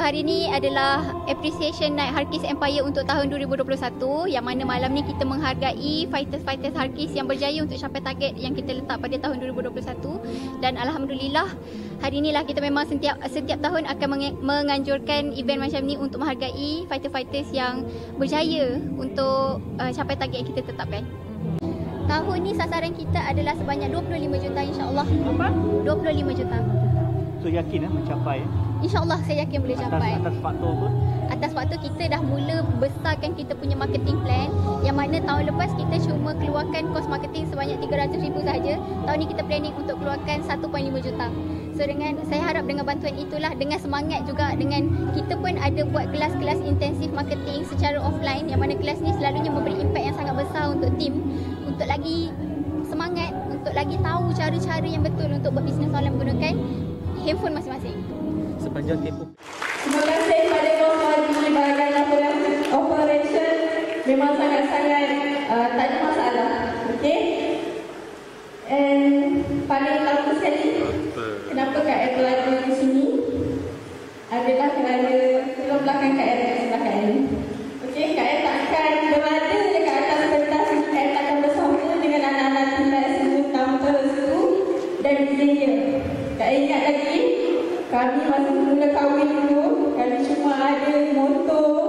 hari ni adalah appreciation night Harkis Empire untuk tahun 2021, yang mana malam ni kita menghargai fighters-fighters Harkis yang berjaya untuk capai target yang kita letak pada tahun 2021. Dan alhamdulillah hari inilah kita memang setiap tahun akan menganjurkan event macam ni untuk menghargai fighters-fighters yang berjaya untuk capai target yang kita tetapkan. Tahun ni sasaran kita adalah sebanyak 25 juta insya-Allah. Berapa? 25 juta. So yakin mencapai? InsyaAllah saya yakin boleh capai. Atas faktor apa? Atas faktor kita dah mula besarkan kita punya marketing plan, yang mana tahun lepas kita cuma keluarkan kos marketing sebanyak 300,000 sahaja. Tahun ni kita planning untuk keluarkan 1.5 juta. So saya harap dengan bantuan itulah, dengan semangat juga, dengan kita pun ada buat kelas-kelas intensif marketing secara offline, yang mana kelas ni selalunya memberi impact yang sangat besar untuk tim, untuk lagi semangat, untuk lagi tahu cara-cara yang betul untuk berbisnes online menggunakan handphone masing-masing. Sepanjang tempoh. Terima kasih kepada kawan-kawan di bahagian operation. Memang sangat-sangat tak ada masalah. Okey. And paling laku sekali, kenapa Kak Ed berada di sini adalah kerana tulang belakang Kak Ed kat sebelah kanan. Okey, Kak Ed tak akan berada dekat atas pentas. Kak Ed akan bersama dengan anak-anak timnas Tampers tu dan Zenia. Kak Ed ingat lagi? Kami masa mula kahwin dulu, kami cuma ada motor